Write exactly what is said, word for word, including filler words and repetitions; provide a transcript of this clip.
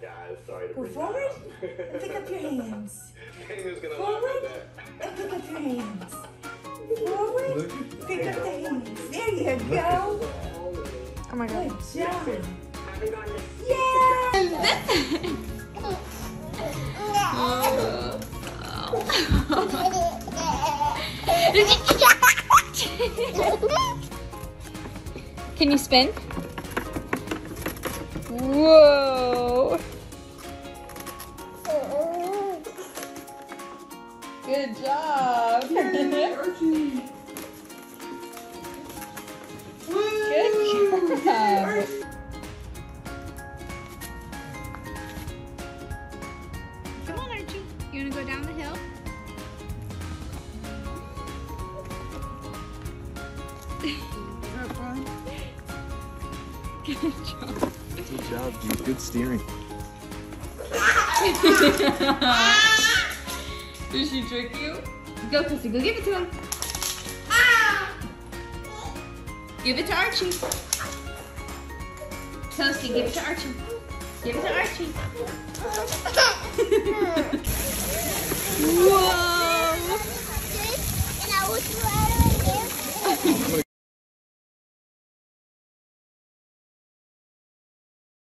guys. Sorry to Go bring forward that and pick up your hands. Who's gonna Forward laugh at and pick up your hands. Forward, pick up the hands. There you go. Oh my god. Good job. Yeah. Can you spin? Whoa. Good job. Archie. Good job. Come on, Archie. You want to go down the hill? Good job. Good job, dude. Good steering. Did she trick you? Go, Kassey. Go give it to him. Give it to Archie. Toasty, give it to Archie. Give it to Archie. Whoa!